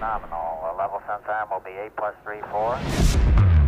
nominal. Level sometime will be 8 plus 3, 4.